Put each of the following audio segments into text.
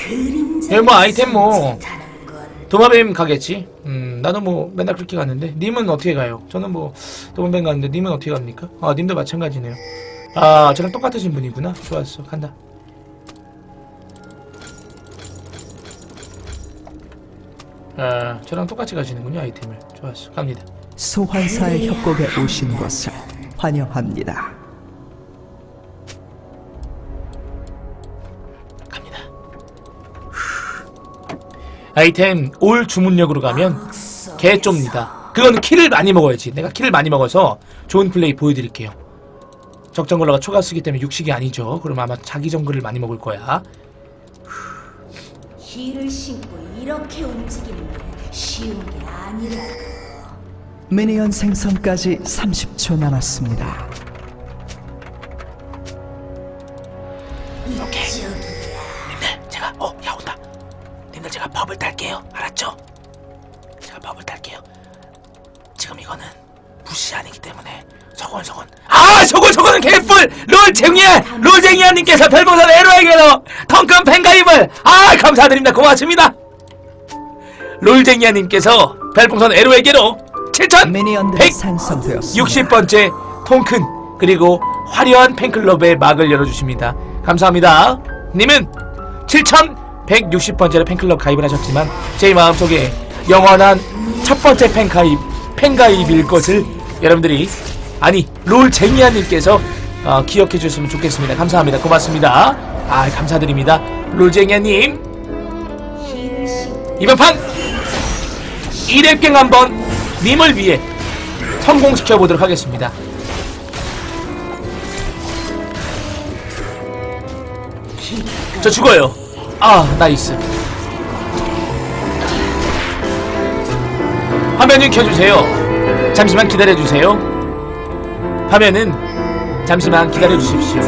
뭐 아이템 뭐 도마뱀 가겠지. 나도 뭐 맨날 그렇게 갔는데. 님은 어떻게 가요? 저는 뭐 도마뱀 가는데 님은 어떻게 갑니까? 아, 님도 마찬가지네요. 아, 저랑 똑같으신 분이구나. 좋았어, 간다. 아, 저랑 똑같이 가시는군요. 아이템을. 좋았어, 갑니다. 소환사의 협곡에 오신 것을 환영합니다. 갑니다. 아이템 올 주문력으로 가면 개쫍니다. 그건 킬을 많이 먹어야지. 내가 킬을 많이 먹어서 좋은 플레이 보여드릴게요. 적정글러가 초가스기 때문에 육식이 아니죠. 그럼 아마 자기 정글을 많이 먹을 거야. 힐을 신고 이렇게 움직이는 게 쉬운 게 아니라고. 미니언 생성까지 30초 남았습니다. 오케이. 님들 제가 야 온다. 님들 제가 버블 딸게요. 알았죠? 제가 버블 딸게요. 지금 이거는 부시 아니기 때문에 서건서건. 아, 서건서건은 개뿔! 롤쟁이야님께서 별풍선 에로에게로 덩큰 팬가입을 감사드립니다. 고맙습니다. 롤쟁이야님께서 별풍선 에로에게로 7160번째 통큰 그리고 화려한 팬클럽의 막을 열어주십니다. 감사합니다. 님은 7160번째로 팬클럽 가입을 하셨지만 제 마음속에 영원한 첫번째 팬가입일 것을 여러분들이 롤쟁이야님께서 기억해 주셨으면 좋겠습니다. 감사합니다. 고맙습니다. 감사드립니다. 롤쟁이야님, 이번 판 1렙갱 한번 님을 위해 성공시켜보도록 하겠습니다. 저 죽어요. 나이스. 화면을 켜주세요. 잠시만 기다려주세요. 화면은 잠시만 기다려주십시오.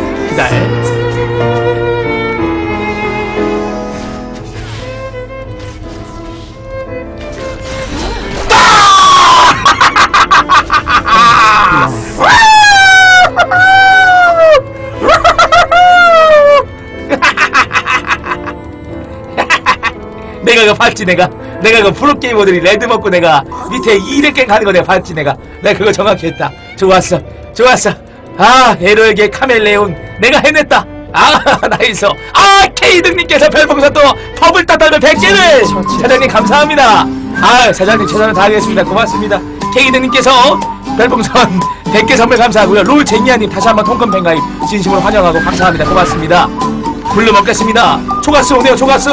내가 그거 봤지. 내가 그 프로게이머들이 레드 먹고 내가 밑에 2렙갱 가는 거 내가 봤지. 내가 그거 정확히 했다. 좋았어. 에로에게 카멜레온 내가 해냈다. 나이스. 케이등님께서 별풍선 또 버블 따달면 100개를 사장님 감사합니다. 사장님 최선을 다하겠습니다. 고맙습니다. 케이등님께서 별풍선 100개 선물 감사하고요. 롤쟁이야님 다시 한번 통큰 팬가입 진심으로 환영하고 감사합니다. 고맙습니다. 굴러 먹겠습니다. 초가스 오네요. 초가스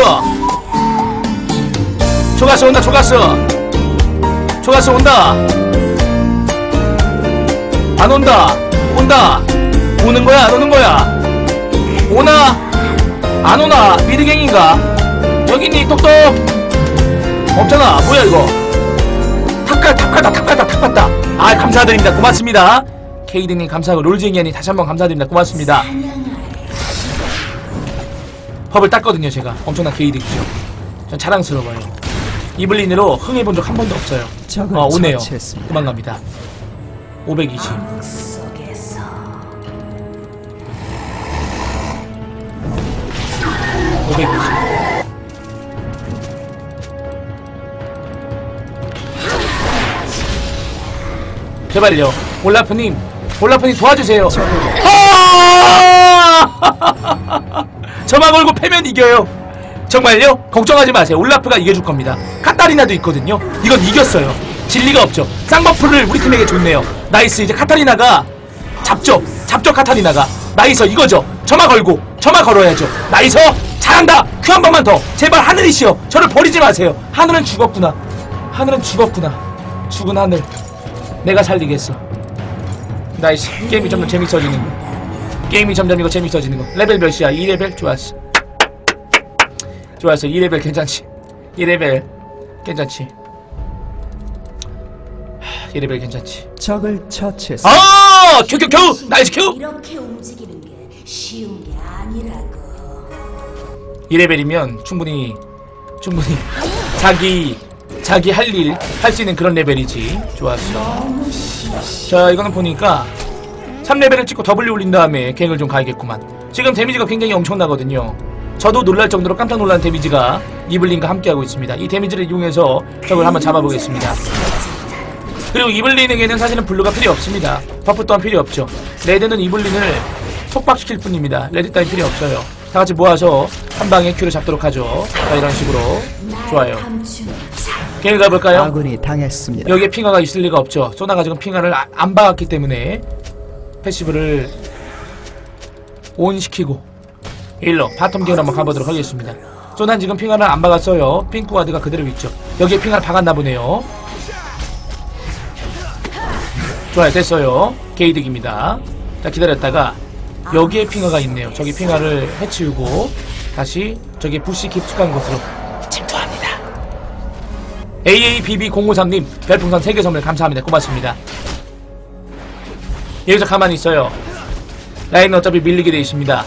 온다. 초가스 온다. 안 온다. 온다. 오는 거야? 안 오는 거야? 오나? 안 오나? 미드갱인가? 여기 있니? 똑똑? 없잖아. 뭐야 이거? 탑 갔다. 감사드립니다. 고맙습니다. 케이드님 감사하고 롤쟁이님 다시 한번 감사드립니다. 고맙습니다. 펍을 땄거든요. 제가 엄청난 게이득이죠. 전 자랑스러워요. 이블린으로 흥해본 적 한 번도 없어요. 오네요. 도망갑니다. 520. 590. 제발요. 올라프님 도와주세요. 저만 걸고 패면 이겨요. 정말요? 걱정하지 마세요. 올라프가 이겨줄 겁니다. 카타리나도 있거든요. 이건 이겼어요. 진리가 없죠. 쌍버프를 우리 팀에게 줬네요. 나이스. 이제 카타리나가 잡죠 카타리나가. 나이스. 이거죠. 저만 걸어야죠. 나이스. 잘한다. 큐 한 번만 더. 제발 하늘이시여 저를 버리지 마세요. 하늘은 죽었구나. 죽은 하늘 내가 살리겠어. 나이스. 게임이 점점 재밌어지는 거. 레벨 몇이야? 2레벨? 좋았어. 2레벨 괜찮지. 2레벨 괜찮지. 적을 처치했어. 큐 나이스. 큐. 이렇게 움직이는 게 쉬운 게 아니라고. 2레벨이면 충분히 자기 할 일 할 수 있는 그런 레벨이지. 좋았어. 자, 이거는 보니까 3레벨을 찍고 W 올린 다음에 갱을 좀 가야겠구만. 지금 데미지가 굉장히 엄청나거든요. 저도 놀랄 정도로 깜짝 놀란 데미지가 이블린과 함께하고 있습니다. 이 데미지를 이용해서 적을 한번 잡아보겠습니다. 그리고 이블린에게는 사실은 블루가 필요 없습니다. 버프 또한 필요 없죠. 레드는 이블린을 속박시킬 뿐입니다. 레드 따윈 필요 없어요. 다같이 모아서 한방에 큐를 잡도록 하죠. 자, 이런 식으로. 좋아요. 게임 가볼까요? 아군이 당했습니다. 여기에 핑화가 있을 리가 없죠. 소나가 지금 핑화를 안 박았기 때문에 패시브를 온 시키고 일로 바텀 게임을 한번 가보도록 하겠습니다. 소난 지금 핑화를 안 박았어요. 핑크와드가 그대로 있죠. 여기에 핑화를 박았나 보네요. 좋아요, 됐어요. 게이득입니다. 자, 기다렸다가 여기에 핑화가 있네요. 저기 핑화를 해치우고 다시 저기 부시 깊숙한 곳으로 침투합니다. AABB053님 별풍선 3개 선물 감사합니다. 고맙습니다. 여기서 가만히 있어요. 라인은 어차피 밀리게 돼 있습니다.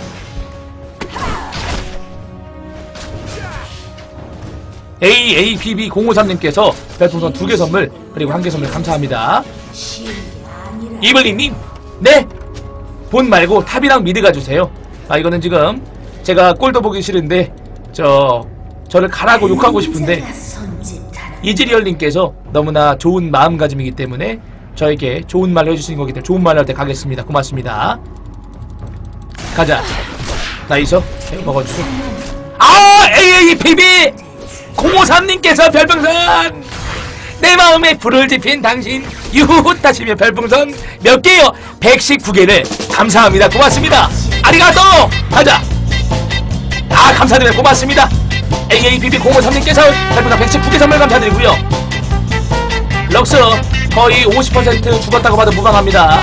AABB053님께서 별풍선 2개 선물 그리고 1개 선물 감사합니다. 이블리님, 네! 본 말고 탑이랑 미드 가주세요. 아, 이거는 지금 제가 꼴도 보기 싫은데 저를 가라고 욕하고 싶은데 이즈리얼님께서 너무나 좋은 마음가짐이기 때문에 저에게 좋은 말을 해주시는 거기 때문에 좋은 말 할 때 가겠습니다. 고맙습니다. 가자. 나이서 먹어주세요. 아! AAPB 053님께서 별풍선 내 마음에 불을 지핀 당신 유후 따시며 별풍선 몇 개요? 119개를 감사합니다. 고맙습니다. 아리가또! 가자! 아, 감사드려요. 고맙습니다. AABB053님께서 별풍선 119개 선물 감사드리고요. 럭스 거의 50% 죽었다고 봐도 무방합니다.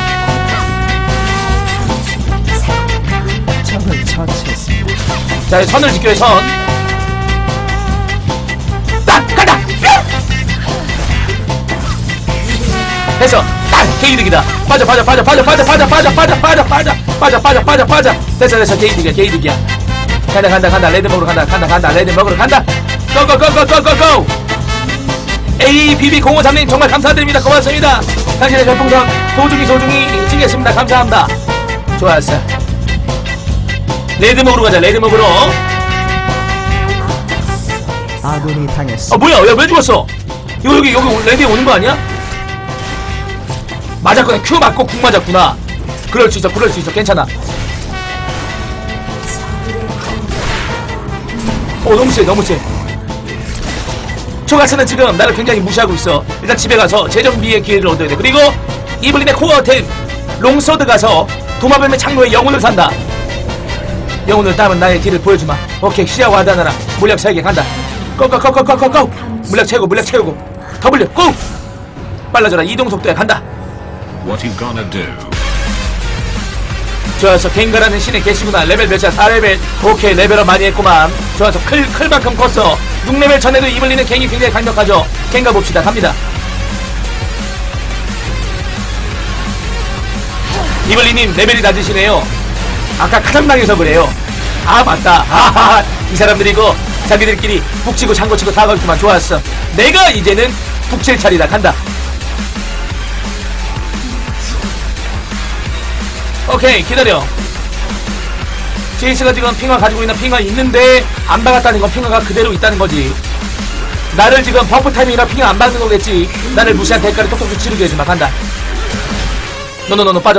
적을 처치했습니다. 자, 선을 지켜요. 선. 딱! 간다! 됐어. 딱! 게이득이다. 빠져. 됐어. 게이득이야. 간다. 레드 먹으러 간다. 레드 먹으러 간다. 고고고고고고고! ABB053님 정말 감사드립니다. 고맙습니다. 당신의 별풍선 소중히 찍겠습니다. 감사합니다. 좋았어. 레드 먹으러 가자. 레드 먹으러. 아군이 당했습니다. 아, 뭐야? 왜 죽었어? 여기 레드에 오는 거 아니야? 맞았구나. Q 맞고 궁 맞았구나. 그럴 수 있어. 괜찮아. 너무 세. 초가스는 지금 나를 굉장히 무시하고 있어. 일단 집에 가서 재정비의 기회를 얻어야 돼. 그리고 이블린의 코어템 롱서드 가서 도마뱀의 창로에 영혼을 산다. 영혼을 따면 나의 길을 보여주마. 오케이, 시야 와다나라. 물약 3개 간다. 고! 물약 채우고 W 고! 빨라져라. 이동 속도에 간다. What you gonna do? 좋아서 갱가라는 신에 계시구나. 레벨 몇이야? 4레벨. 오케이, 레벨업 많이 했구만. 좋아서 클만큼 컸어. 6레벨 전에도 이블린은 갱이 굉장히 강력하죠. 갱가 봅시다. 갑니다. 이블린님 레벨이 낮으시네요. 아까 카장당해서 그래요. 아, 맞다. 아하하. 이 사람들이 이거 자기들끼리 북치고 장구치고 다 걸구만. 좋았어. 내가 이제는 북칠 차리다. 간다. 오케이, 기다려. 제이스가 지금 핑화 가지고 있는 핑화 있는데 안 박았다는 건 핑화가 그대로 있다는 거지. 나를 지금 버프 타이밍이라 핑화 안 박는 거겠지. 나를 무시한 대가를 톡톡 치르게 해주마. 간다. 노노노노. 빠져.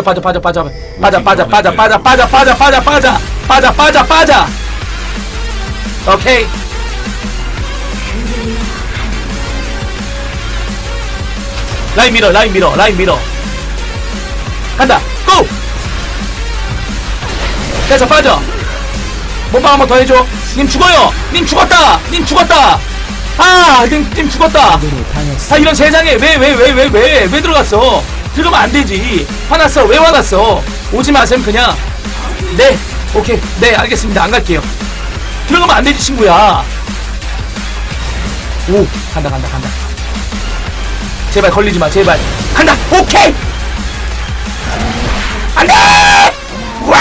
오케이. 라인 밀어. 간다. 고! 됐어. 빠져. 몸빵 한번 더 해줘. 님 죽어요. 님 죽었다. 아, 님 죽었다. 아군이 당했습니다. 아, 이런 세상에 왜 들어갔어? 들어가면 안 되지. 화났어. 왜 화났어? 오지 마셈 그냥. 네. 오케이. 네, 알겠습니다. 안 갈게요. 들어가면 안 되지, 친구야. 오, 간다. 제발 걸리지 마. 제발. 간다. 오케이. 안 돼! 와!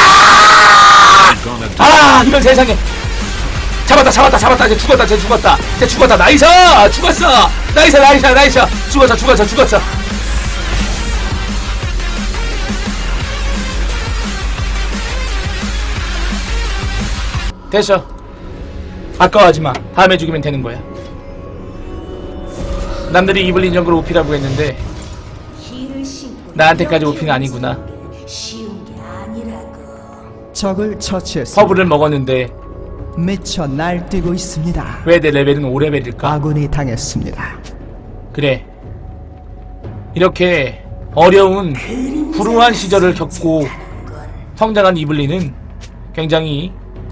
아, 이런 세상에. 잡았다. 이제 죽었다. 나이스! 죽었어! 나이스! 죽었어. 됐어. 아까워하지마. 다음에 죽이면 되는 거야. 남들이 이블린 정글 오피라고 했는데 힐을 신고 나한테까지 이렇게 오피는 아니구나. 움직이는 게 쉬운 게 아니라고. 적을 처치했습니다. 허브를 먹었는데 미쳐 날뛰고 있습니다. 왜 내 레벨은 5레벨일까? 아군이 당했습니다. 그래, 이렇게 어려운 불우한 시절을 겪고 성장한 이블린은 굉장히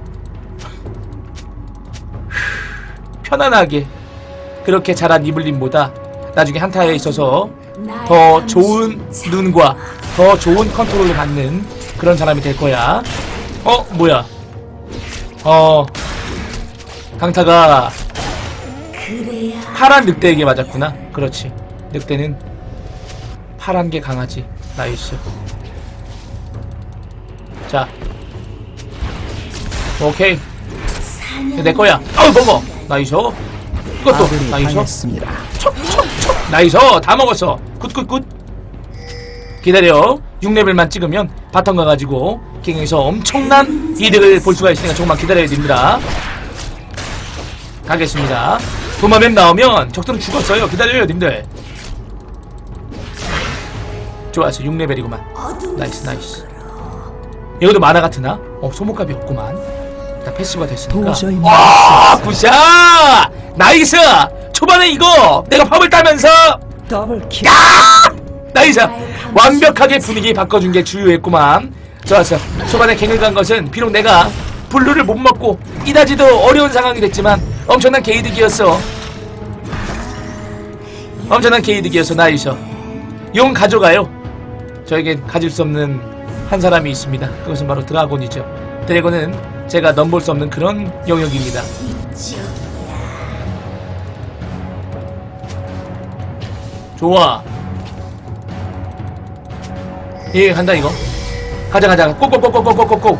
편안하게 그렇게 자란 이블린보다 나중에 한타에 있어서 더 좋은 눈과 더 좋은 컨트롤을 받는 그런 사람이 될 거야. 뭐야? 강타가 그래야 파란 늑대에게 맞았구나. 그렇지. 늑대는 파란 게 강하지. 나이스. 자, 오케이. 내 거야. 먹어. 나이스. 이것도 아군이 나이스. 당했습니다. 나이스. 다 먹었어. 굿굿굿. 기다려. 6레벨만 찍으면 바텀 가가지고 킹에서 엄청난 이득을 볼 수가 있으니까 조금만 기다려야 됩니다. 가겠습니다. 도마뱀 나오면 적들은 죽었어요. 기다려요 님들. 좋았어. 6레벨이구만. 나이스 나이스. 이것도 만화 같으나? 소모값이 없구만. 나 패시브가 됐으니까. 도저히 와 굿샷. 나이스. 초반에 이거 내가 팝을 따면서 더블킬. 나이스. 완벽하게 분위기 바꿔준 게 주요했구만. 좋았어. 초반에 갱을 간 것은 비록 내가 블루를 못 먹고 이다지도 어려운 상황이 됐지만 엄청난 게이득이었어. 엄청난 게이득이었어. 나이스. 용 가져가요. 저에겐 가질 수 없는 한 사람이 있습니다. 그것은 바로 드라곤이죠. 드래곤은 제가 넘볼 수 없는 그런 영역입니다. 좋아. 예, 간다 이거. 가자. 꼭꼭꼭꼭꼭꼭꼭.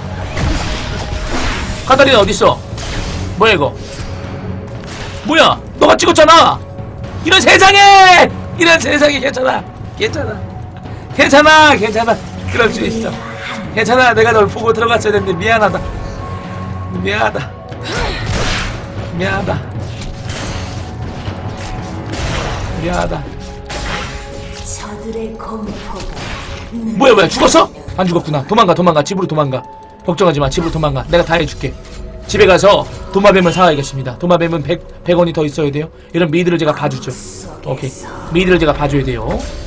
카타리나 어딨어? 뭐야 이거? 뭐야? 너가 찍었잖아. 이런 세상에! 이런 세상에 괜찮아. 괜찮아. 그럴 수 있어. 괜찮아. 내가 널 보고 들어갔어야 됐는데 미안하다. 저들의 공포가 뭐야 죽었어? 안 죽었구나. 도망가. 집으로 도망가. 걱정하지마. 집으로 도망가. 내가 다 해줄게. 집에 가서 도마뱀을 사와야겠습니다. 도마뱀은 100원이 더 있어야 돼요. 이런 미드를 제가 봐주죠. 오케이. 미드를 제가 봐줘야 돼요.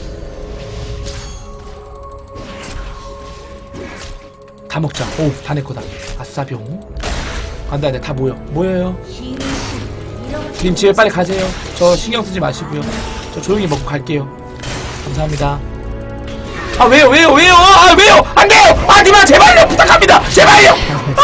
다 먹자. 오, 다 내 거다. 아싸 병. 간다. 다 모여요. 힐을 신고 이렇게 님 집에 빨리 가세요. 저 신경 쓰지 마시고요. 저 조용히 먹고 갈게요. 감사합니다. 왜요? 왜요? 안 돼요! 님아 제발요! 부탁합니다! 제발요!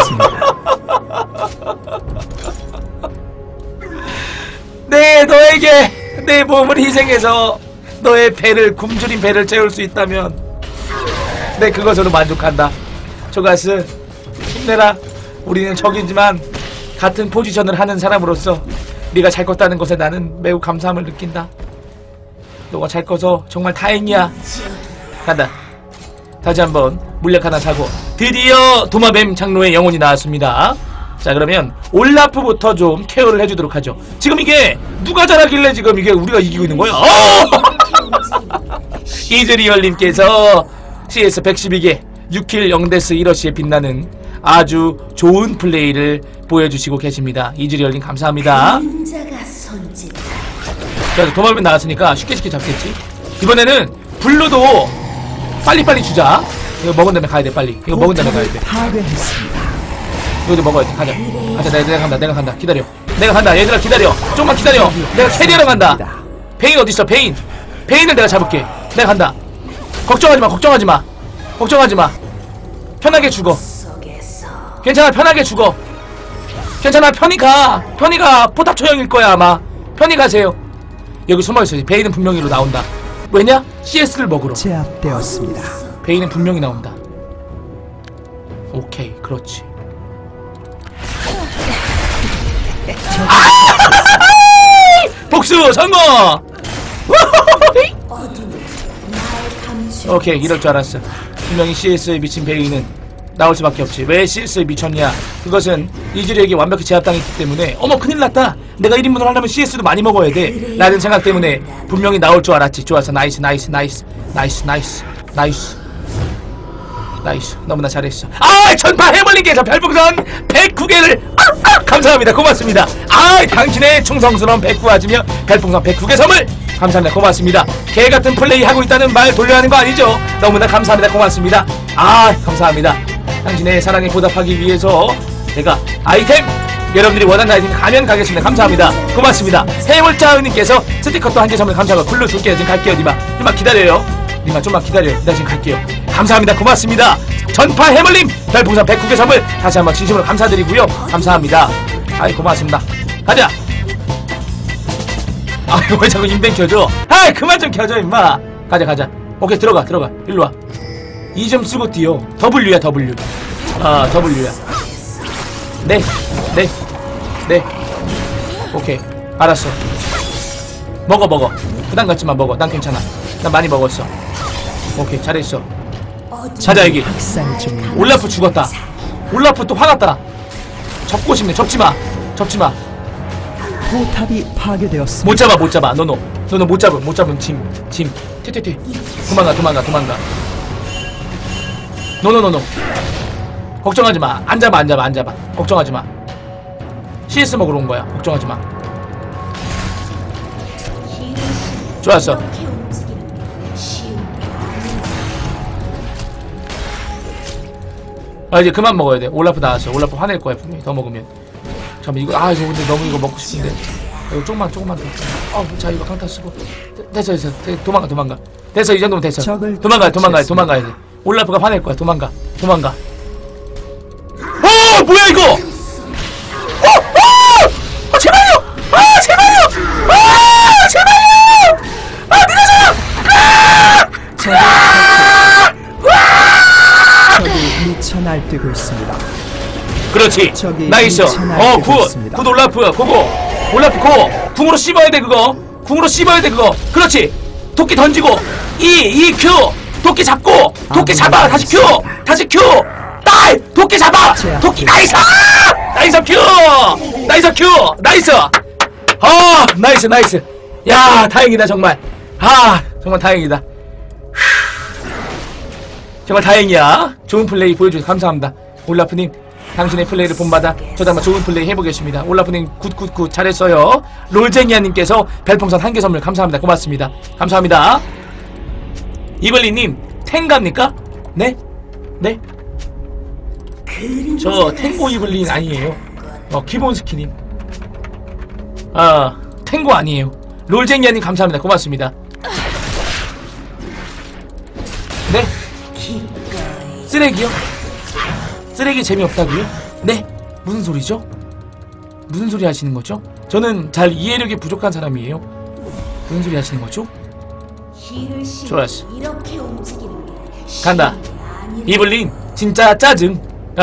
네, 너에게 내 몸을 희생해서 너의 배를, 굶주린 배를 채울 수 있다면 네, 그것으로 만족한다. 조가스, 힘내라. 우리는 적이지만 같은 포지션을 하는 사람으로서 네가 잘 컸다는 것에 나는 매우 감사함을 느낀다. 너가 잘 커서 정말 다행이야. 간다. 다시 한번 물약 하나 사고 드디어 도마뱀 장로의 영혼이 나왔습니다. 자, 그러면 올라프부터 좀 케어를 해주도록 하죠. 지금 이게 누가 잘하길래 지금 이게 우리가 이기고 있는 거야? 이즈리얼님께서 CS 112개 6킬 0데스 1러시에 빛나는 아주 좋은 플레이를 보여주시고 계십니다. 이즈리얼님 감사합니다. 그림자가 손짓. 자, 도마뱀 나왔으니까 쉽게 잡겠지. 이번에는 블루도 빨리빨리 주자. 이거 먹은 다음에 가야 돼. 빨리 이거 먹은 다음에 가야 돼. 파괴했습니다. 이거도 먹어야 돼. 가자. 내가 간다. 기다려. 내가 간다. 얘들아 기다려. 좀만 기다려. 내가 캐리하러 간다. 베인 어딨어? 베인을 내가 잡을게. 내가 간다. 걱정하지 마. 편하게 죽어. 괜찮아. 편하게 죽어. 괜찮아. 편히 가. 포탑 처형일 거야 아마. 편히 가세요. 여기 숨어있어야지. 베인은 분명히로 나온다. 왜냐? CS를 먹으러. 제압되었습니다. 베인은 분명히 나온다. 오케이. 그렇지. 복수 성공! 오케이. 이럴 줄 알았어. 분명히 CS에 미친 베인은 나올 수밖에 없지. 왜 CS에 미쳤냐? 그것은 이즈리에게 완벽히 제압당했기 때문에 어머 큰일 났다. 내가 1인분을 하려면 CS도 많이 먹어야 돼 라는 생각 때문에 분명히 나올 줄 알았지. 좋았어. 나이스 나이스 나이스 나이스 나이스 나이스 나이스. 너무나 잘했어. 아 전파 해멀링께서 별풍선 109개를 감사합니다. 고맙습니다. 아 당신의 충성스러운 백구 아지며 별풍선 109개 선물 감사합니다. 고맙습니다. 개같은 플레이 하고 있다는 말 돌려야 하는 거 아니죠? 너무나 감사합니다. 고맙습니다. 아 감사합니다. 당신의 사랑에 보답하기 위해서 제가 아이템 여러분들이 원하는 아이템 가면 가겠습니다. 감사합니다. 고맙습니다. 해월자은님께서 스티커도 한 개 선물 감사하고 글로 줄게요. 지금 갈게요. 니마 기다려요. 니마 좀만 기다려요. 나 지금 갈게요. 감사합니다. 고맙습니다. 전파 해물님 별풍선 109개 선물 다시 한번 진심으로 감사드리고요. 감사합니다. 아이 고맙습니다. 가자. 아 왜 자꾸 인벤 켜줘? 아이 그만 좀 켜줘 임마. 가자. 오케이 들어가 일로와. 2점 쓰고 뛰어. W야 W. 아 W야. 네. 오케이 알았어. 먹어. 부담 갖지마. 먹어. 난 괜찮아. 난 많이 먹었어. 오케이 잘했어. 자자 여기. 학살 중 올라프 죽었다. 올라프 또 화났다. 접고 싶네. 접지마. 포탑이 파괴되었습니다. 못 잡아. 너너 못 잡으면 짐. 튀. 도망가. 노. 걱정하지 마. 안 잡아. 걱정하지 마. CS 먹으러 온 거야. 걱정하지 마. 좋았어. 이렇게 움직이는 게 쉬운 게 아니라. 아 이제 그만 먹어야 돼. 올라프 나왔어. 올라프 화낼 거야 분명히. 더 먹으면. 잠깐만 이거 이거 근데 너무 이거 먹고 싶은데. 이거 조금만 더. 자 이거 강타 쓰고. 됐어. 도망가. 됐어 이 정도면 됐어. 도망가야 돼. 올라프가 화낼 거야. 도망가. 뭐야 이거? 제발요! 적이 미쳐 날뛰고 있습니다. 그렇지. 나이스. 굿 올라프. 고고. 올라프 고. 궁으로 씹어야 돼 그거. 그렇지. 도끼 던지고. E Q. 도끼 잡고. 도끼 잡아. 다시 Q. 도끼 잡아. 도끼 나이스. 나이스. 야 다행이다 정말. 정말 다행이다. 정말 다행이야. 좋은 플레이 보여주셔서 감사합니다. 올라프님 당신의 플레이를 본받아 저도 한번 좋은 플레이 해보겠습니다. 올라프님 굿 잘했어요. 롤쟁이아님께서 별풍선 1개 선물 감사합니다. 고맙습니다. 감사합니다. 이블리님 탱갑니까? 네? 저 탱고 이블린 아니에요. 기본 스킨님. 탱고 아니에요. 롤쟁이아님 감사합니다. 고맙습니다. 네? 쓰레기요? 쓰레기 재미없다고요? 네? 무슨 소리죠? 무슨 소리 하시는 거죠? 저는 잘 이해력이 부족한 사람이에요. 무슨 소리 하시는 거죠? 좋았어. 이렇게 움직이는 게 간다. 쉬운 게 아니라. 이블린 진짜 짜증.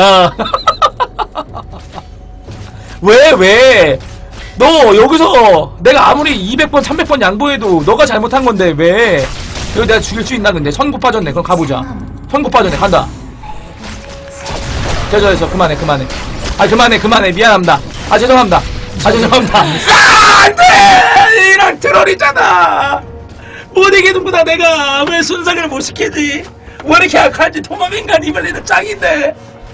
왜? 너 여기서 내가 아무리 200번 300번 양보해도 너가 잘못한 건데 왜? 여기 내가 죽일 수 있나 근데? 선고 빠졌네. 그럼 가보자. 선고 빠졌네. 간다. 됐어. 그만해. 그만해. 미안합니다. 죄송합니다. 안돼! 이런 트롤이잖아. 못 이기는구나 내가. 왜 순삭을 못 시키지? 왜 이렇게 약하지? 도마민간 이블리는 짱인데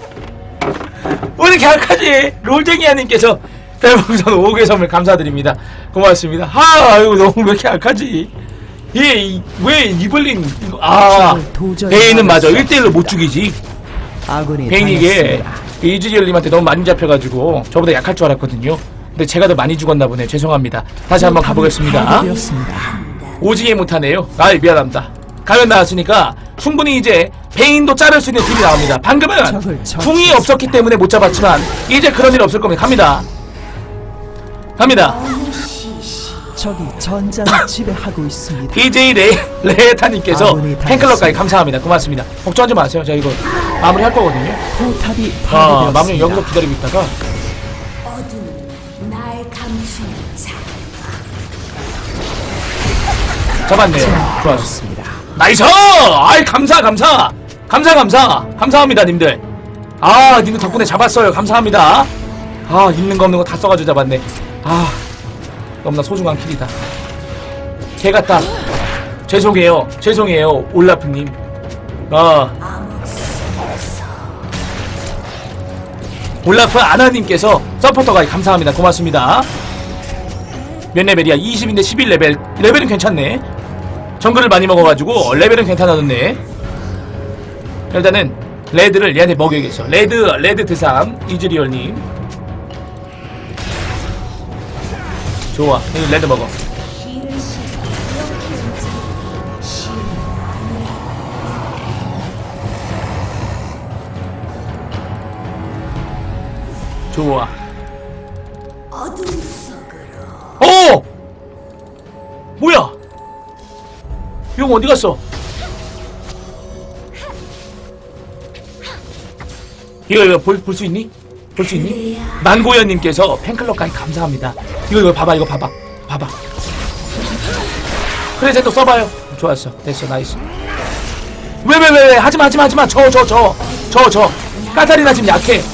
왜 이렇게 약하지? 롤쟁이아님께서 별풍선 5개 선물 감사드립니다. 고맙습니다. 이거 너무 왜 이렇게 약하지? 왜 이블린 베인은 맞아 1대1로 못 죽이지. 베인이 이게 이즈리얼님한테 너무 많이 잡혀가지고 저보다 약할 줄 알았거든요. 근데 제가 더 많이 죽었나 보네. 죄송합니다. 다시 한번 가보겠습니다. 오지게 못하네요. 미안합니다. 가면 나왔으니까 충분히 이제 베인도 자를 수 있는 팀이 나옵니다. 방금은 궁이 없었기 때문에 못 잡았지만 이제 그런 일 없을 겁니다. 갑니다. 적이 전장을 지배하고 있습니다. DJ 레타님께서 팬클럽까지 감사합니다. 고맙습니다. 걱정하지 마세요. 저 이거 마무리 할 거거든요. 포탑이 파괴되었습니다. 마무리 여기서 기다리고 있다가 어둠은 날 감추는 자. 잡았네요. 좋았습니다. 나이스! 감사합니다 님들. 아 님들 덕분에 잡았어요. 감사합니다. 아 있는 거 없는 거 다 써가지고 잡았네. 아 너무나 소중한 킬이다. 개같다. 죄송해요. 죄송해요 올라프님. 올라프 아나님께서 서포터가 감사합니다. 고맙습니다. 몇 레벨이야? 20인데 11레벨. 레벨은 괜찮네. 정글을 많이 먹어가지고 레벨은 괜찮아졌네. 일단은 레드를 얘한테 먹여야겠어. 레드 드삼 이즈리얼님. 좋아. 레드 먹어. 좋아. 어둠 속으로. 오! 뭐야? 용 어디 갔어? 이거 볼 수 있니? 볼 수 있니? 만고연님께서 팬클럽까지 감사합니다. 이거 봐봐. 이거 봐봐. 그래 쟤도 써봐요. 좋았어. 됐어. 나이스. 왜 하지마. 저 까타리나 지금 약해.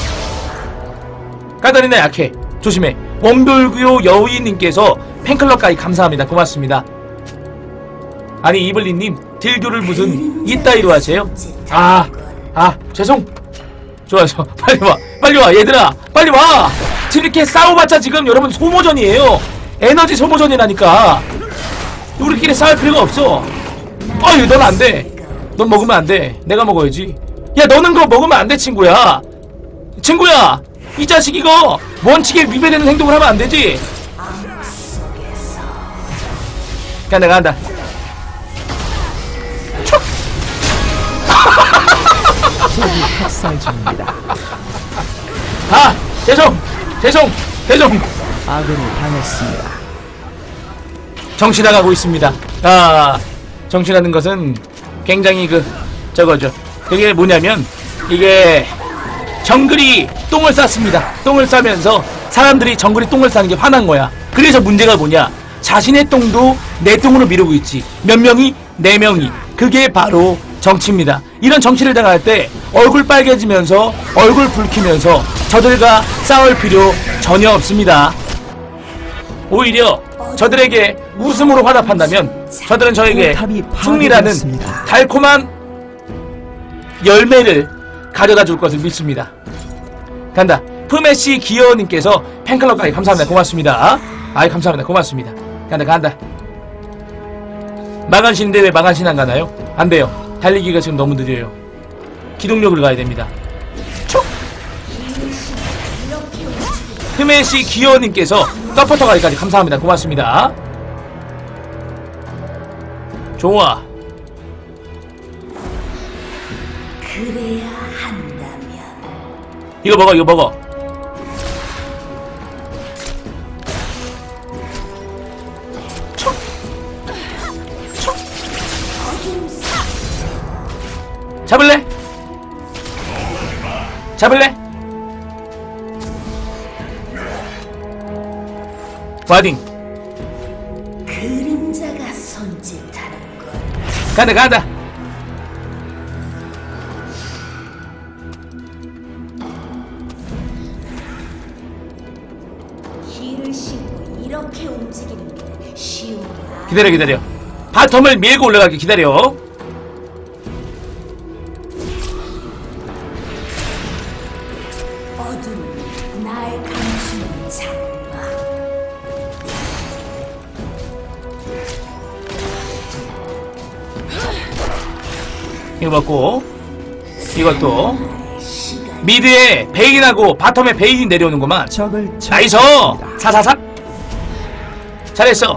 까다리나 약해. 조심해. 원돌구요 여우이님께서 팬클럽까지 감사합니다. 고맙습니다. 아니 이블리님 딜교를 무슨 이따위로 하세요? 죄송. 좋아서 빨리 와 얘들아 빨리 와. 지금 이렇게 싸워봤자 지금 여러분 소모전이에요. 에너지 소모전이라니까. 우리끼리 싸울 필요가 없어. 아유 넌 안돼. 넌 먹으면 안돼. 내가 먹어야지. 야 너는 그거 먹으면 안돼 친구야. 이 자식 이거 원칙에 위배되는 행동을 하면 안되지. 간다 적이 학살 중입니다. 죄송 아군이 당했습니다. 정신나가고 있습니다. 정신하는 것은 굉장히 저거죠. 그게 뭐냐면 이게 정글이 똥을 쌌습니다. 똥을 싸면서 사람들이 정글이 똥을 싸는 게 화난 거야. 그래서 문제가 뭐냐? 자신의 똥도 내 똥으로 미루고 있지. 몇 명이? 4명이. 그게 바로 정치입니다. 이런 정치를 당할 때 얼굴 빨개지면서 얼굴 붉히면서 저들과 싸울 필요 전혀 없습니다. 오히려 저들에게 웃음으로 화답한다면 저들은 저에게 승리라는 달콤한 열매를 가져다 줄 것을 믿습니다. 간다. 푸메시 기어님께서 팬클럽까지 감사합니다. 고맙습니다. 감사합니다. 고맙습니다. 간다. 마간신인데 왜 마간신 안 가나요? 안 돼요. 달리기가 지금 너무 느려요. 기동력을 가야 됩니다. 푸메시 기어님께서 서포터까지 감사합니다. 고맙습니다. 좋아. 그래야 한다면 이거 먹어. 잡을래? 와딩. 그림자가 손짓하는 것. 간다. 힐을 신고 이렇게 움직이는 게 쉬운 게 아니야. 기다려. 바텀을 밀고 올라가게 기다려. 어둠은 날 감추는 장막. 이거 먹고 이것도 미드에 베인하고 바텀에 베인이 내려오는구만. 나이스. 사사삭. 잘했어.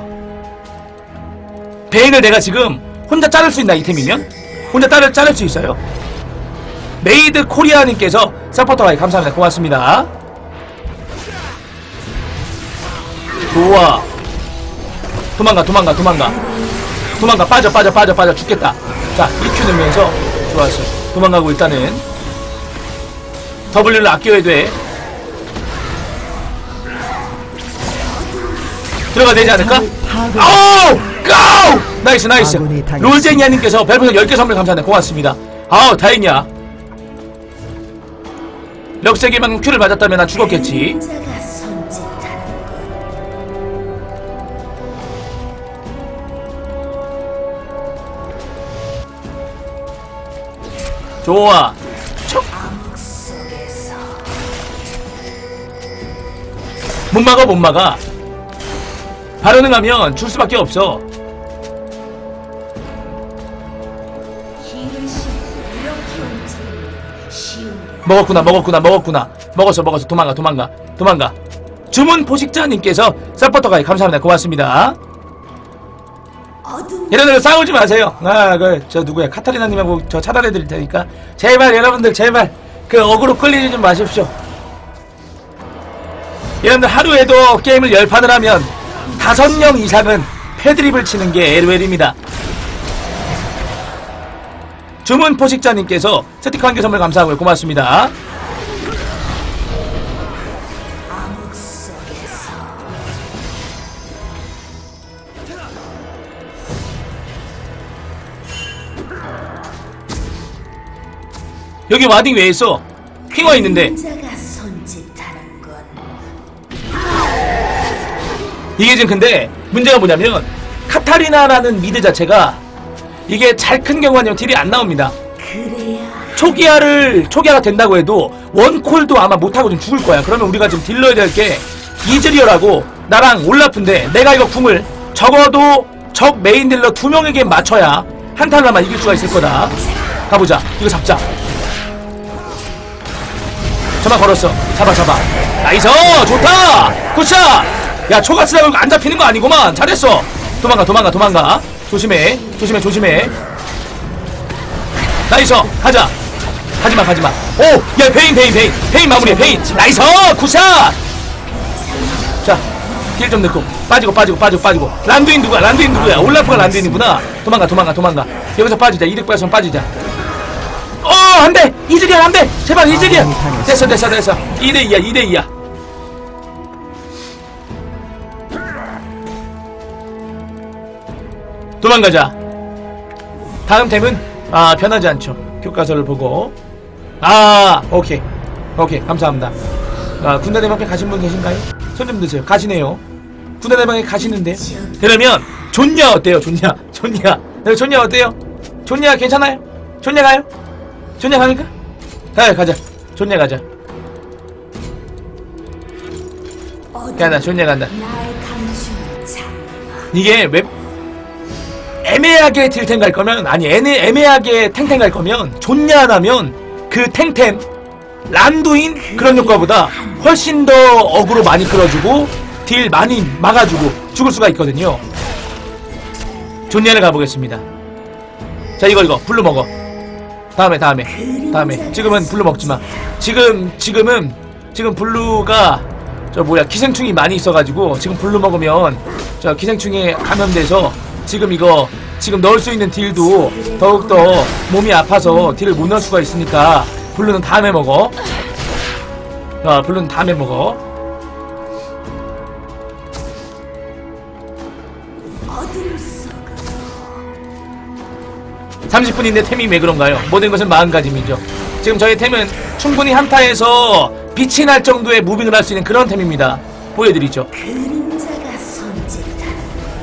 베인을 내가 지금 혼자 자를 수 있나? 이템이면 혼자 자를 수 있어요. 메이드 코리아님께서 서포터가 감사합니다. 고맙습니다. 좋아. 도망가. 빠져. 죽겠다. 자, EQ 넣으면서 좋았어. 도망가고 일단은 W를 아껴야 돼. 들어가야 되지 않을까? 아우! 고! 나이스. 롤제니아님께서 별풍선 10개 선물 감사합니다. 고맙습니다. 아우, 다행이야. 럭세기만 큐를 맞았다면 나 죽었겠지. 그림자가 손짓하는 것. 좋아. 암흑 속에서 못 막아 못 막아. 발언을 하면 줄 수밖에 없어. 힘을 싣고 이렇게 움직이는 게 쉬운 게 먹었구나. 먹었어. 도망가. 주문 포식자님께서 서포터가 감사합니다. 고맙습니다. 어둠 여러분들 싸우지 마세요. 저 누구야? 카타리나님하고 저 차단해드릴 테니까 제발 여러분들 제발 그 어그로 끌리지 좀 마십시오. 여러분들 하루에도 게임을 10판을 하면 5명 이상은 패드립을 치는 게 LOL입니다. 주문 포식자님께서 스티커 1개 선물 감사하고요. 고맙습니다. 암흑 속에서 여기 와딩 왜 했어? 핑화 있는데. 그림자가 손짓하는 건 이게 지금 근데 문제가 뭐냐면 카타리나라는 미드 자체가 이게 잘 큰 경우 아니면 딜이 안 나옵니다. 그래야 초기화가 된다고 해도 원콜도 아마 못하고 좀 죽을 거야. 그러면 우리가 지금 딜러야 될 게 이즈리얼하고 나랑 올라프인데 내가 이거 궁을 적어도 적 메인 딜러 2명에게 맞춰야 한타를 이길 수가 있을 거다. 가보자. 이거 잡자. 저만 걸었어. 잡아. 나이스! 좋다! 굿샷! 야, 초가 쓰라고 안 잡히는 거 아니구만. 잘했어. 도망가. 조심해. 나이스! 가자. 가지마. 오! 야, 베인 마무리해. 베인. 나이스! 굿샷! 자, 딜 좀 넣고. 빠지고. 란두인 누구야? 올라프가 란두인이구나. 도망가. 여기서 빠지자. 이득 빠져서 빠지자. 안 돼! 이즈리얼 안 돼! 제발 이즈리얼! 됐어. 2대2야. 도망가자. 다음 템은 변하지 않죠. 교과서를 보고 오케이 감사합니다. 군대 대방에 가신 분 계신가요? 손 좀 드세요. 가시네요. 군대 대방에 가시는데. 그러면 존냐 어때요? 존냐 어때요? 존냐 괜찮아요? 존냐 가요? 존냐 갑니까? 가자. 존냐 가자. 존냐 간다. 나의 감추는 참 이게 왜 애매하게 딜탱 갈 거면 애매하게 탱탱 갈 거면 존냐 하나면 그 탱템 란두인 그런 효과보다 훨씬 더 어그로 많이 끌어주고 딜 많이 막아주고 죽을 수가 있거든요. 존냐를 가보겠습니다. 자 이거 블루 먹어. 다음에 지금은 블루 먹지마. 지금은 블루가 기생충이 많이 있어가지고 지금 블루 먹으면 기생충에 감염돼서 지금 넣을 수 있는 딜도 더욱더 몸이 아파서 딜을 못 넣을 수가 있으니까 블루는 다음에 먹어. 어둠 속으로 30분인데 템이 왜 그런가요? 모든 것은 마음가짐이죠. 지금 저희 템은 충분히 한타에서 빛이 날 정도의 무빙을 할 수 있는 그런 템입니다. 보여드리죠. 그림자가 손짓하는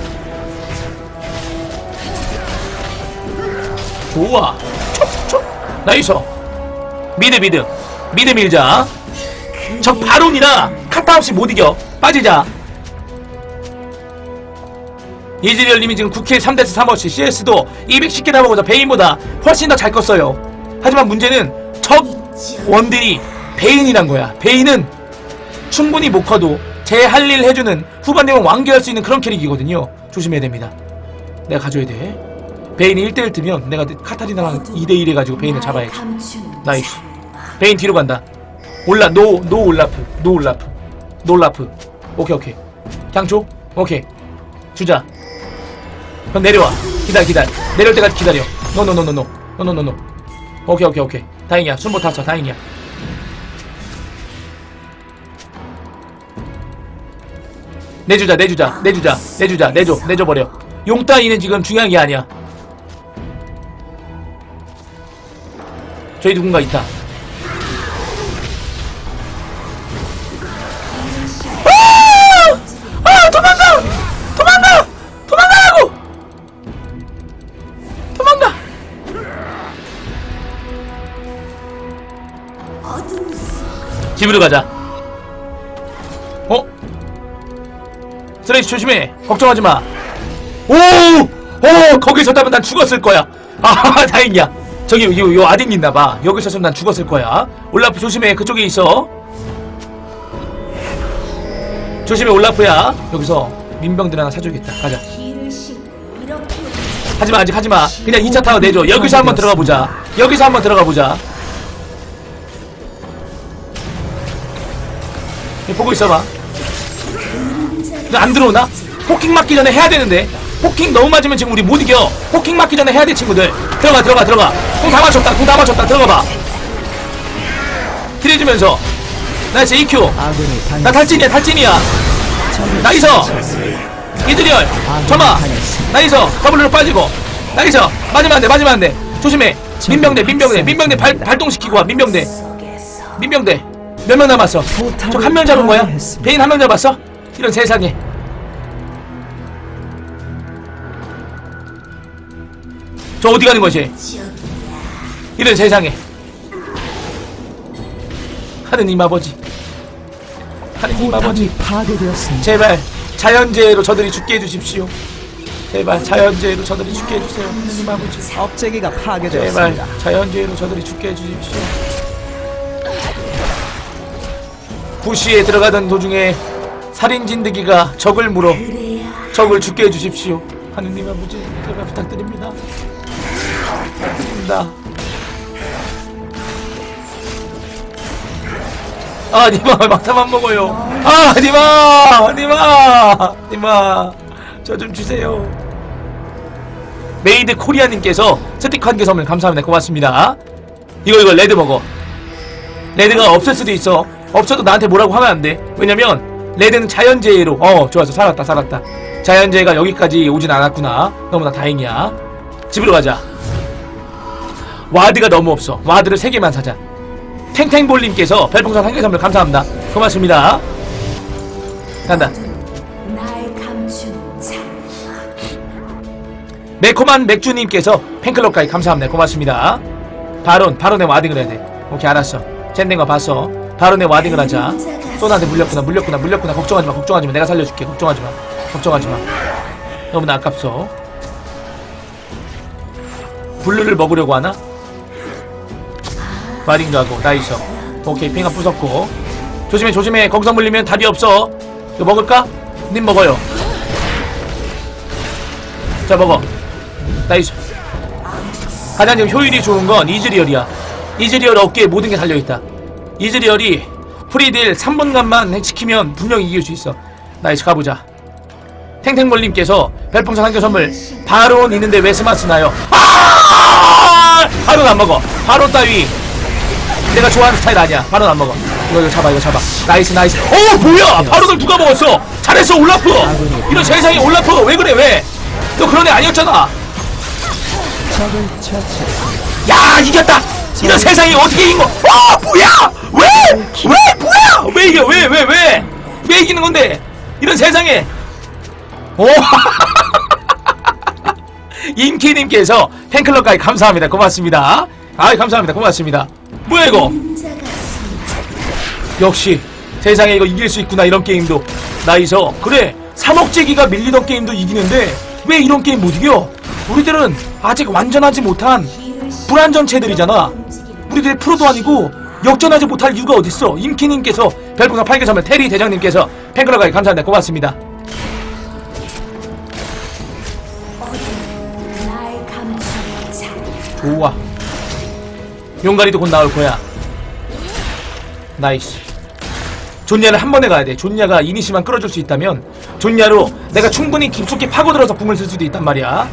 좋아. 촉. 나이스. 미드 밀자. 적 바론이라 카타 없이 못 이겨. 빠지자. 이즈리얼님이 지금 9킬 3데스 3어치 CS도 210개 남아보자 베인보다 훨씬 더 잘 껐어요. 하지만 문제는 적 원딜이 베인이란 거야. 베인은 충분히 못 커도 제 할 일 해주는 후반 되면 완결할 수 있는 그런 캐릭이거든요. 조심해야 됩니다. 내가 가져야 돼. 베인이 1대1 뜨면 내가 카타리나랑 2대1 해가지고 베인을 잡아야지. 나이스. 베인 뒤로 간다. 노 올라프. 오케이. 그냥 줘. 오케이. 주자. 그럼 내려와. 기다려. 내려올 때까지 기다려. 노. 오케이. 다행이야. 순보 탔어. 다행이야. 내줘버려. 용 따위는 지금 중요한 게 아니야. 저기 누군가 있다. 집으로 가자. 쓰레기 조심해. 걱정하지마. 거기 섰다면 난 죽었을 거야. 아 다행이야. 저기 요 아딘 있나봐. 여기 서면 난 죽었을 거야. 올라프 조심해. 그쪽에 있어. 조심해 올라프야. 여기서 민병들 하나 사줘야겠다. 가자. 길을 싣고 이렇게 하지마 아직 하지마. 그냥 2차 타워 내줘. 여기서 한번 들어가보자. 여기서 한번 들어가보자. 보고 있어봐. 안 들어오나? 포킹 맞기 전에 해야 되는데. 포킹 너무 맞으면 지금 우리 못 이겨. 포킹 맞기 전에 해야 돼 친구들. 들어가. 공 다 맞췄다. 들어가봐. 킬해주면서. 나이스 EQ. 나 탈진이야. 나이스. 이드리얼. 점화. 나이스. 더블로 빠지고. 나이스. 맞으면 안 돼. 조심해. 민병대 발동시키고 와. 민병대. 몇 명 남았어? 저 한 명 잡은 거야? 베인 한 명 잡았어? 이런 세상에. 저 어디 가는 거지? 이런 세상에. 하느님 아버지. 포탑이 파괴되었습니다. 제발 자연재해로 저들이 죽게 해주십시오. 제발 자연재해로 저들이 죽게 해주세요. 하느님 아버지. 업체계가 제발 파괴되었습니다. 자연재해로 저들이 죽게 해주십시오. 부시에 들어가던 도중에 살인진드기가 적을 물어 적을 죽게 해주십시오. 하느님 아버지 제발 부탁드립니다. 니마 막타만 먹어요. 니마 저 좀 주세요. 메이드 코리아님께서 스티커 한 개 선물 감사합니다. 고맙습니다. 이거 레드 먹어. 레드가 없을 수도 있어. 없어도 나한테 뭐라고 하면 안 돼. 왜냐면 레드는 자연재해로. 좋았어. 살았다. 자연재해가 여기까지 오진 않았구나. 너무나 다행이야. 집으로 가자. 와드가 너무 없어. 와드를 3개만 사자. 탱탱볼님께서 별풍선 1개 선물 감사합니다. 고맙습니다. 간다. 날 감추는 자. 매콤한 맥주님께서 팬클럽 가입 감사합니다. 고맙습니다. 바론에 와딩을 해야 돼. 오케이 알았어. 젠된 거 봤어. 바론에 와딩을 하자. 소나한테 물렸구나. 걱정하지마. 내가 살려줄게. 걱정하지마. 너무나 아깝소. 블루를 먹으려고 하나? 와딩도 하고 나이스. 오케이 핑아 부쉈고. 조심해. 거기서 물리면 답이 없어. 이거 먹을까? 님 먹어요. 자 먹어. 나이스. 가장 지금 효율이 좋은 건 이즈리얼이야. 이즈리얼 어깨에 모든 게 달려있다. 이즈리얼이 프리딜 3분간만 지키면 분명히 이길 수 있어. 나이스 가보자. 탱탱몰님께서 별풍선 1개 선물. 바론 있는데 왜 스마트 나요? 바론 안 먹어. 바론 따위 내가 좋아하는 스타일 아니야. 바론 안 먹어. 이거 잡아. 나이스. 뭐야? 바론을 누가 먹었어? 잘했어 올라프. 이런 세상에 올라프 왜 그래 왜? 너 그런 애 아니었잖아. 적을 처치했습니다. 야 이겼다. 이런 세상에 어떻게 이긴 거? 뭐야? 뭐야? 왜 이겨? 왜 이기는 건데? 이런 세상에. 인키님께서 팬클럽 가입 감사합니다. 고맙습니다. 감사합니다. 고맙습니다. 뭐야 이거? 역시 세상에 이거 이길 수 있구나. 이런 게임도. 나이스. 그래 3억제기가 밀리던 게임도 이기는데 왜 이런 게임 못 이겨? 우리들은 아직 완전하지 못한 불완전체들이잖아. 우리들의 프로도 아니고 역전하지 못할 이유가 어딨어. 임키님께서 별풍선 8개 선물. 테리 대장님께서 팬클럽 가입 감사합니다. 고맙습니다. 좋아. 용가리도 곧 나올 거야. 나이스. 존야를 한 번에 가야 돼. 존야가 이니시만 끌어줄 수 있다면 존야로 내가 충분히 깊숙이 파고들어서 궁을 쓸 수도 있단 말이야.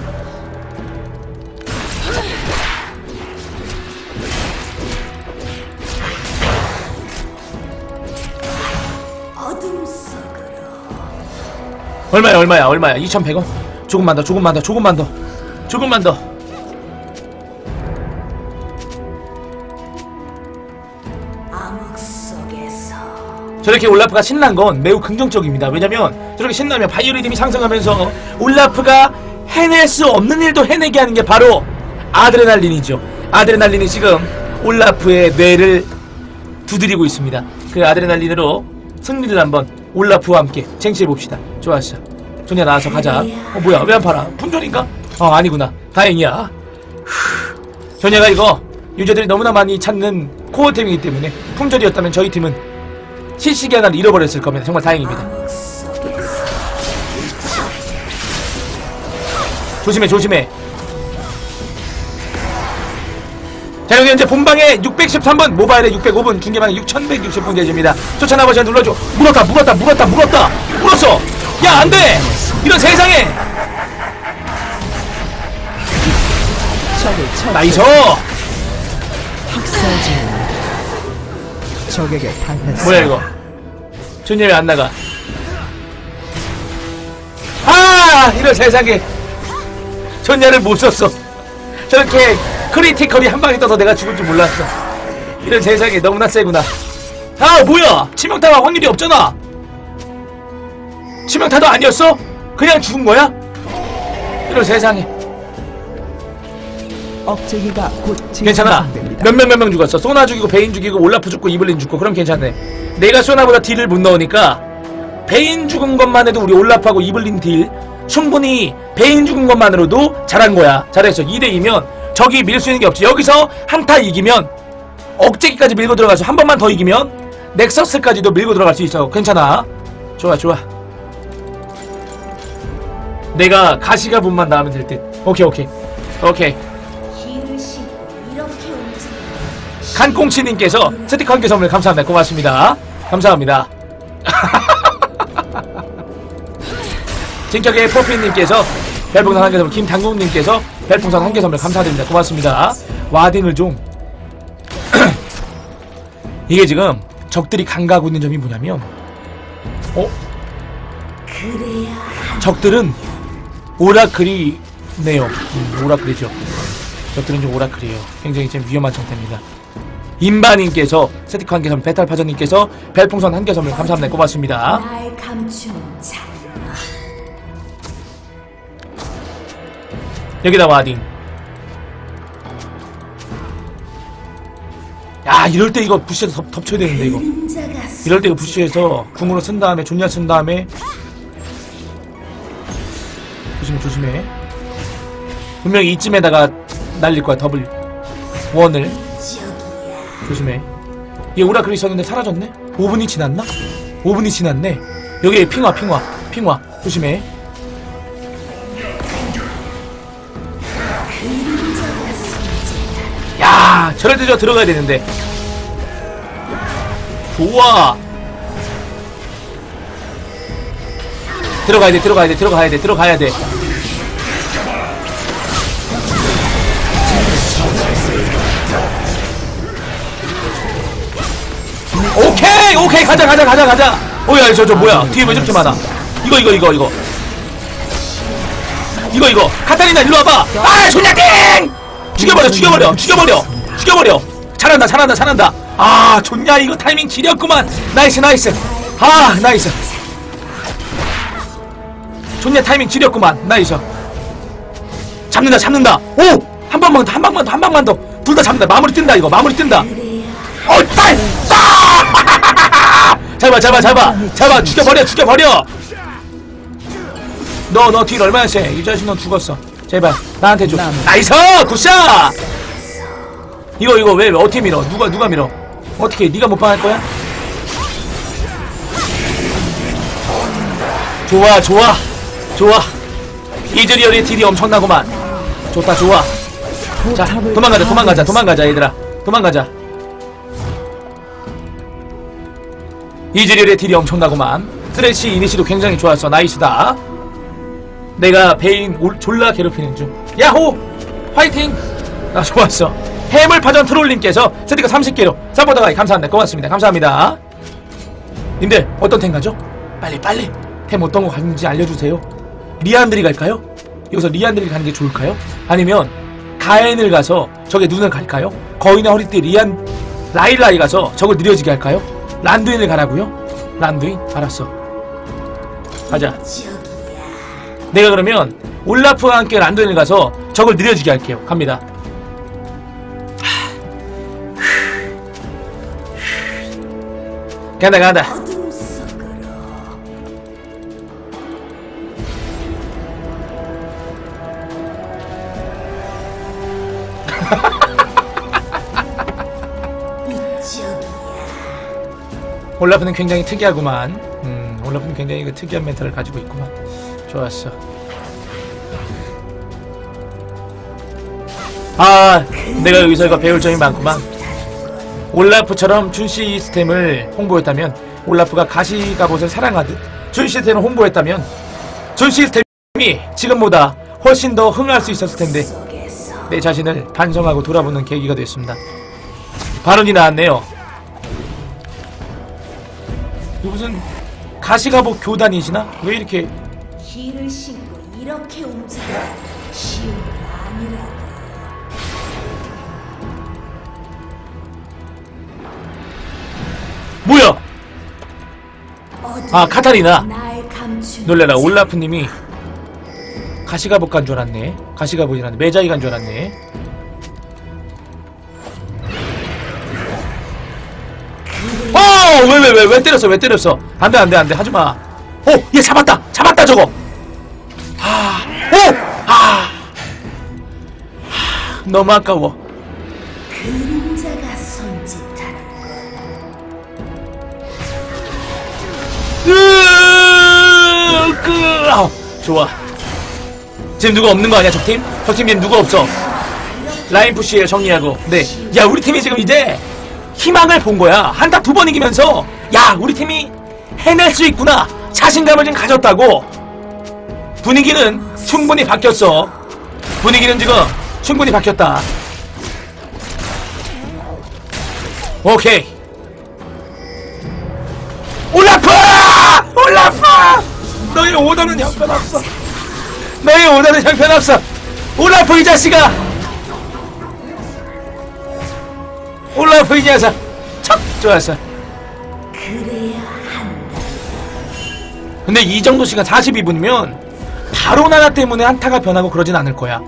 얼마야? 2,100원? 조금만 더. 저렇게 올라프가 신난 건 매우 긍정적입니다. 왜냐면 저렇게 신나면 바이오리듬이 상승하면서 올라프가 해낼 수 없는 일도 해내게 하는 게 바로 아드레날린이죠. 아드레날린이 지금 올라프의 뇌를 두드리고 있습니다. 그 아드레날린으로 승리를 한번 올라프와 함께 쟁취해봅시다. 좋았어. 조냐 나와서 가자. 뭐야 왜 안 팔아? 품절인가? 아니구나. 다행이야. 조냐가 이거 유저들이 너무나 많이 찾는 코어템이기 때문에 품절이었다면 저희 팀은 실시기 하나를 잃어버렸을 겁니다. 정말 다행입니다. 조심해 조심해. 자, 여기 현재 본방에 613분, 모바일에 605분, 중계방에 6160분 계십니다. 추천 한번 눌러줘. 물었어. 야, 안 돼! 이런 세상에! 적을 처치. 나이스! 학살 중. 적에게 당했어. 뭐야, 이거? 존재 왜 안 나가? 이런 세상에! 존재를 못 썼어. 저렇게 크리티컬이 한 방에 떠서 내가 죽을 줄 몰랐어. 이런 세상에 너무나 세구나. 뭐야! 치명타가 확률이 없잖아! 치명타도 아니었어? 그냥 죽은 거야? 이런 세상에. 억제기가 곧 괜찮아. 진행됩니다. 몇 명 죽었어. 소나 죽이고 베인 죽이고 올라프 죽고 이블린 죽고 그럼 괜찮네. 내가 소나보다 딜을 못 넣으니까 베인 죽은 것만 해도 우리 올라프하고 이블린 딜 충분히 베인 죽은 것만으로도 잘한 거야. 잘했어. 2대2면 적이 밀 수 있는 게 없지. 여기서 한타 이기면 억제기까지 밀고 들어가서 한 번만 더 이기면 넥서스까지도 밀고 들어갈 수 있어. 괜찮아. 좋아. 내가 가시가 분만 나오면 될 듯. 오케이. 힘을 싣고 이렇게 움직이는 간꽁치님께서 스티커 한 개 선물 감사합니다. 고맙습니다. 감사합니다. 진격의 포피님께서 별풍선 한 개 선물, 김당국님께서 별풍선 한 개 선물 감사드립니다. 고맙습니다. 와딩을 좀 이게 지금 적들이 간과하고 있는 점이 뭐냐면 그래야 적들은 오라클이네요. 오라클이죠. 적들은 좀 오라클이에요. 굉장히 좀 위험한 상태입니다. 임바님께서 스티커 한 개 선물, 배탈파전님께서 별풍선 한 개 선물 감사합니다. 고맙습니다. 날 감추는 자. 여기다 와딩. 야, 이럴 때 이거 부시해서 덮쳐야 되는데 이거. 그림자가 이럴 때 이거 부시해서 궁으로 쓴 다음에 존야 쓴 다음에 조심해. 분명히 이쯤에다가 날릴 거야. 더블 원을 조심해. 얘 오라클이 있었는데 사라졌네? 5분이 지났나? 5분이 지났네. 여기 핑화 조심해. 야, 저럴 때 저 들어가야 되는데. 좋아. 들어가야 돼. 오케이, 가자. 야, 저 뭐야? 뒤에 왜 저렇게 많아? 이거. 카타리나 일로 와봐. 존야띵! 죽여버려. 잘한다. 존야 이거 타이밍 지렸구만. 나이스. 나이스. 존야 타이밍 지렸구만. 나이스. 잡는다. 한 방만 더. 둘 다 잡는다. 마무리 뜬다. 잡아. 죽여버려. 너 딜 얼마나 세? 이 자식 넌 죽었어. 제발 나한테 줘. 나이스! 굿샷! 이거 왜 어떻게 밀어? 누가 밀어? 어떻게 네가 못 방할 거야? 좋아. 이즈리얼의 딜이 엄청나구만. 좋다. 자, 도망가자 얘들아. 이즈리얼의 딜이 엄청나구만. 쓰레쉬 이니시도 굉장히 좋았어. 나이스다. 내가 베인 졸라 괴롭히는 중. 야호! 화이팅! 좋았어. 해물파전 트롤님께서 스티커 30개로 서포터가이 감사합니다. 고맙습니다. 감사합니다. 님들 어떤 템 가죠? 빨리 템 어떤 거 가는지 알려주세요. 리안드리 갈까요? 여기서 리안드리 가는 게 좋을까요? 아니면 가엔을 가서 적의 눈을 갈까요? 거인의 허리띠 라일라이 가서 적을 느려지게 할까요? 란두인을 가라고요? 란두인? 알았어. 가자. 내가 그러면 올라프와 함께 란두인을 가서 적을 느려지게 할게요. 갑니다. 간다 간다. 어둠 속으로 이쪽이야. 올라프는 굉장히 특이하구만. 올라프는 굉장히 그 특이한 멘탈을 가지고 있구만. 좋았어. 아, 내가 여기서 이거 배울 점이 많구만. 올라프처럼 준 시스템을 홍보했다면, 올라프가 가시갑옷을 사랑하듯 준 시스템을 홍보했다면, 준 시스템이 지금보다 훨씬 더 흥할 수 있었을 텐데, 속에서 내 자신을 반성하고 돌아보는 계기가 됐습니다. 발언이 나왔네요. 이거 무슨 가시갑옷 교단이시나? 왜 이렇게 힐을 신고 이렇게 움직이는 쉬운 게 아니라. 뭐야? 아, 카타리나. 날 감춘 놀래라. 올라프님이 가시갑옷 간 줄 알았네. 가시갑옷이라네. 매자이 간 줄 알았네. 왜 때렸어? 왜 때렸어? 안돼 안돼 안돼 하지마. 얘 잡았다 저거. 너무 아까워. 그림자가 손짓하는 좋아. 지금 누가 없는 거 아니야 적팀? 적팀 지금 누가 없어. 라인 푸시에 정리하고. 네. 야, 우리 팀이 지금 이제 희망을 본 거야. 한타 2번 이기면서 야, 우리 팀이 해낼 수 있구나. 자신감을 지금 가졌다고. 분위기는 충분히 바뀌었어. 분위기는 지금 충분히 바뀌었다. 오케이. 올라프! 너의 오더는 형편없어. 너의 오더는 형편없어. 올라프 이 자식아. 올라프 이 녀석. 척! 좋았어. 그래야 한다. 근데 이 정도 시간 42분이면 바로 나나 때문에 한타가 변하고 그러진 않을 거야.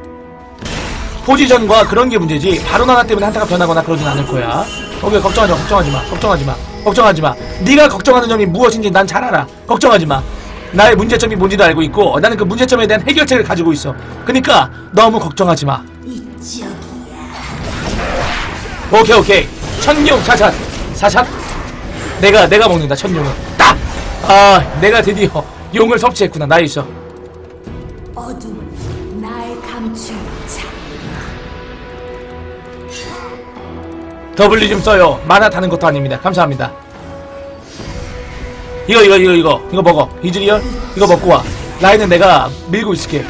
포지션과 그런 게 문제지 바로 나나 때문에 한타가 변하거나 그러진 않을 거야. 오케이, 걱정하지마. 네가 걱정하는 점이 무엇인지 난 잘 알아. 걱정하지마. 나의 문제점이 뭔지도 알고 있고 나는 그 문제점에 대한 해결책을 가지고 있어. 그러니까 너무 걱정하지마. 이쪽이야. 오케이. 천룡 사샷. 내가 먹는다. 천룡은 딱. 내가 드디어 용을 섭취했구나. 나 있어. 어둠은 날 감춘 자. W 좀 써요. 만화 타는 것도 아닙니다. 감사합니다. 이거 먹어. 이즈리얼 이거 먹고 와. 라인은 내가 밀고 있을게.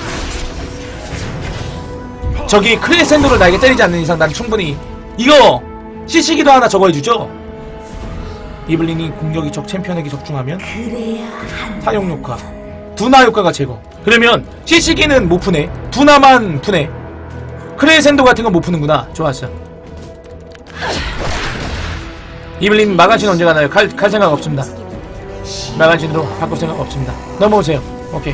저기 크레센도를 나에게 때리지 않는 이상 난 충분히 이거 CC기도 하나 저거 해주죠. 이블린이 공격이 적 챔피언에게 적중하면 그래야 한다. 사용 효과 분화 효과가 제거. 그러면 CC기는 못 푸네. 분화만 푸네. 크레센도 같은 건 못 푸는구나. 좋았어. 이블린 마간신 언제 가나요? 갈 생각 없습니다. 마간신으로 바꿀 생각 없습니다. 넘어오세요. 오케이.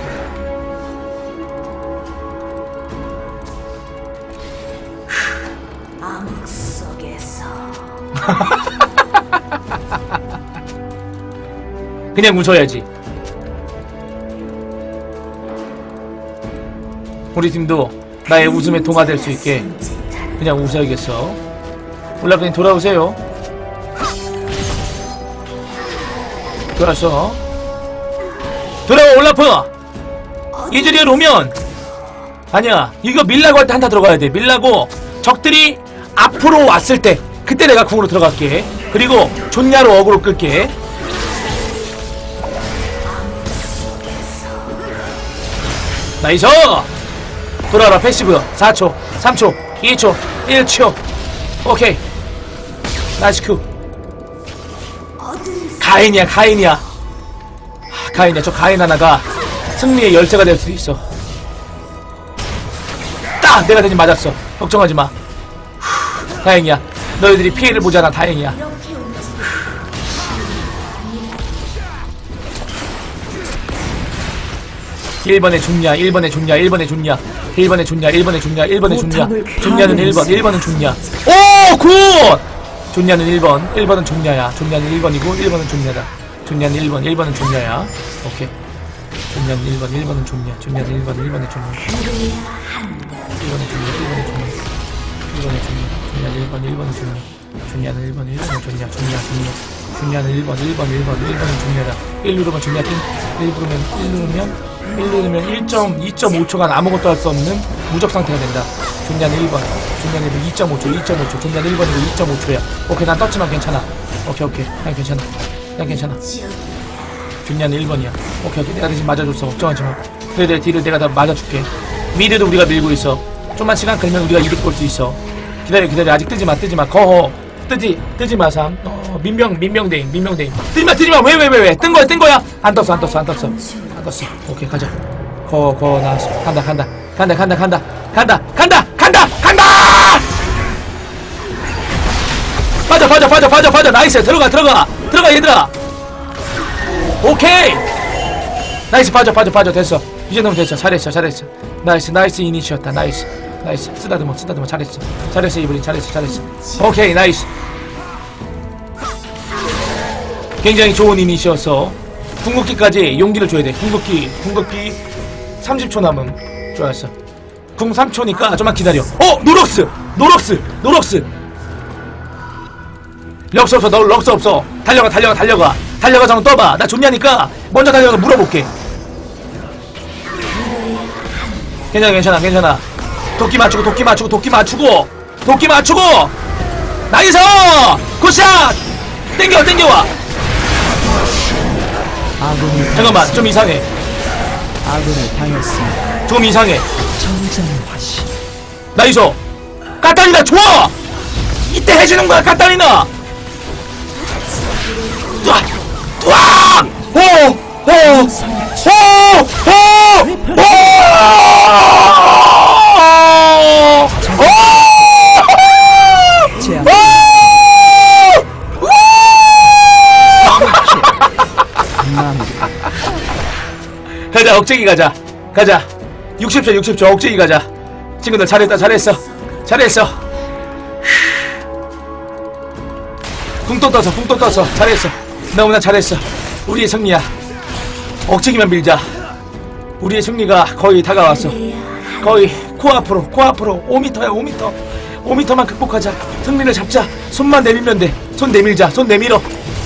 암흑 속에서 그냥 웃어야지. 우리 팀도 나의 웃음에 동화될 수 있게 손짓하는 그냥 웃어야겠어. 올라프님 돌아오세요. 좋았어. 돌아와 올라프. 이즈리얼 오면 아니야 이거 밀라고 할 때 한타 들어가야 돼. 밀라고 적들이 앞으로 왔을 때 그때 내가 궁으로 들어갈게. 그리고 존야로 어그로 끌게. 나이스. 돌아와라. 패시브 4초 3초 2초 1초. 오케이. 나이스 큐. 가인이야. 가인이야. 저 가인 하나가 승리의 열쇠가 될 수 있어. 딱 내가 대신 맞았어. 걱정하지마. 다행이야. 너희들이 피해를 보잖아. 다행이야. 이렇게 움직이는 1번에 죽냐 1번에 죽냐 1번에 죽냐 1번에 죽냐 1번에 죽냐 1번에 죽냐. 죽냐는 1번 1번은 죽냐. 오 굿. 존냐는 1번. 1번은 존냐야. 존냐는 1번이고 1번은 존냐다. 존냐는 1번. 1번은 존냐야. 오케이. 존냐는 1번. 1번은 존냐. 존냐는 1번. 1번은 존냐. 1번은 존냐. 1번은 존냐. 1번은 존냐. 존냐는 1번. 1번은 존냐. 존냐는 1번. 1번은 존냐. 존냐. 존냐. 존냐는 1번. 1번. 1번은 존냐다. 1 누르면 존냐 띵. 1 누르면 2.5초간 아무것도 할 수 없는 무적 상태가 된다. 존냐는 1번. 존냐는 2.5초. 2.5초. 존냐는 1번이고 2.5초야. 오케이, 난 떴지만 괜찮아. 오케이. 난 괜찮아. 존냐는 1번이야. 오케이. 내가 대신 맞아줬어. 걱정하지 마. 그래, 딜을 내가 다 맞아줄게. 미드도 우리가 밀고 있어. 좀만 시간 끌면 우리가 이득 볼 수 있어. 기다려. 아직 뜨지 마. 거허. 뜨지 마, 삼. 민명대인. 뜨지 마. 왜? 뜬 거야? 안 떴어. 오케이, 가자. 나왔어. 간다. 빠져. 나이스. 들어가, 얘들아. 오케이. 나이스, 빠져. 됐어. 이 정도면 됐어. 잘했어. 나이스 이니시였다. 나이스. 쓰다듬어. 잘했어, 이브린. 잘했어. 오케이, 나이스. 굉장히 좋은 이니시였어. 궁극기까지 용기를 줘야 돼. 궁극기 30초 남음. 좋았어. 궁 3초니까 좀만 기다려. 노럭스. 럭스 없어. 달려가. 정도 떠봐. 나 좋냐니까 먼저 달려가서 물어볼게. 괜찮아. 도끼 맞추고. 나이스! 굿샷! 땡겨와. 잠깐만, 좀 이상해. 아군을 당했습니다. 좀 이상해. 전장의 화신. 나이스! 카타리나 좋아! 이때 해주는 거야, 카타리나! 뚜악! 가자, 억제기 가자. 60초 억제기 가자. 친구들 잘했어. 궁 또 떴어. 잘했어. 너무나 잘했어. 우리의 승리야. 억제기만 밀자. 우리의 승리가 거의 다가왔어. 거의 코앞으로 5m야. 5m만 극복하자. 승리를 잡자. 손만 내밀면 돼. 손 내밀자. 손 내밀어.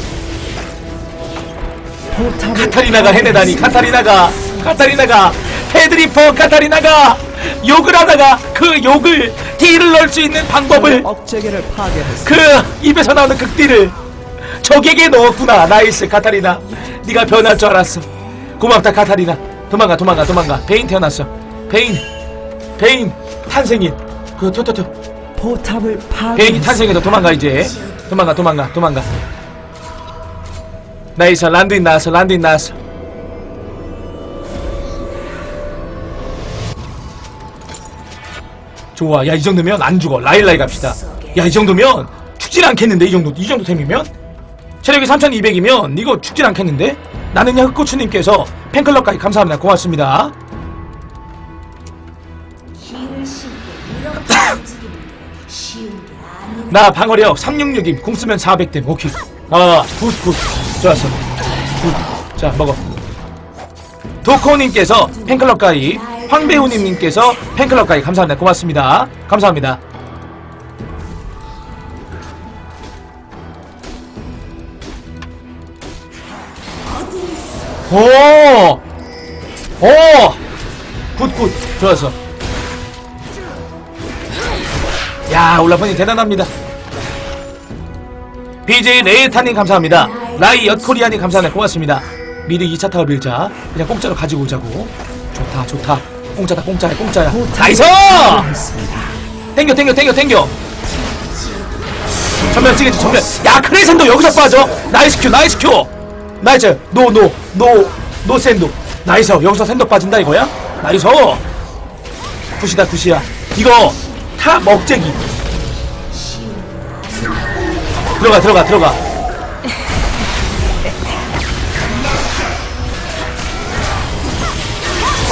카타리나가 해내다니. 카타리나가 헤드리퍼 카타리나가 욕을 하다가 그 욕을 딜을 넣을 수 있는 방법을 억제기를 파괴했어. 그 입에서 나오는 극딜을 적에게 넣었구나. 나이스 카타리나. 네가 변할 줄 알았어. 고맙다 카타리나. 도망가. 베인 태어났어. 베인 탄생인. 포탑을 파괴. 베인이 탄생해서 도망가 이제. 도망가. 나이스. 란드인 나왔어. 좋아. 야, 이 정도면 안 죽어. 라일라이 갑시다. 야, 이 정도면 죽진 않겠는데. 이 정도 템이면 체력이 3200이면 이거 죽진 않겠는데. 나는야 흑고추님께서 팬클럽까지 감사합니다. 고맙습니다. 나 방어력 366임. 공 쓰면 400댐. 오케이. 굿. 좋았어. 굿. 자, 먹어. 도코님께서 팬클럽까지, 황배우님께서 팬클럽까지 감사합니다. 고맙습니다. 감사합니다. 굿. 좋았어. 야, 올라프님 대단합니다. BJ 레이타님 감사합니다. 라이 엿코리아님 감사합니다. 고맙습니다. 미드 2차 타워 밀자. 그냥 공짜로 가지고 오자고. 좋다. 공짜야. 나이스! 땡겨. 전면 찍겠지, 전면. 야, 크레센도 여기서 빠져. 나이스 큐. 나이스. 노 샌도. 나이스. 여기서 샌도 빠진다 이거야? 나이스. 굿이야. 이거 타 먹재기. 들어가.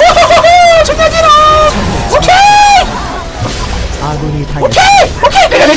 존나 길어. 오케이. 아군이 당했습니다. 오케이.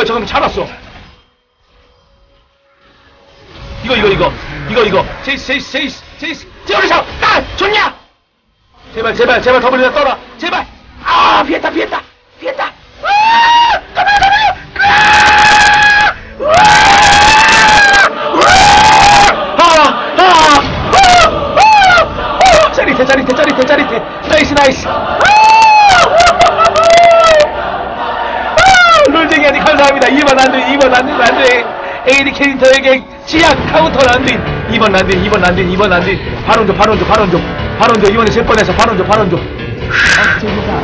잠깐만 잡았어. 이거. 제이스. 제어리샤! 아! 좋냐! 제발, 더블이나 떠라! 제발! 아! 피했다! 짜릿해. 나이스. 롤쟁이 아니 감사합니다. 2번 란드윈. AD 캐릭터에게 지약 카운터 란드윈. 2번 란드윈. 바론조. 이번에 질 뻔해서 바론조. 억제기가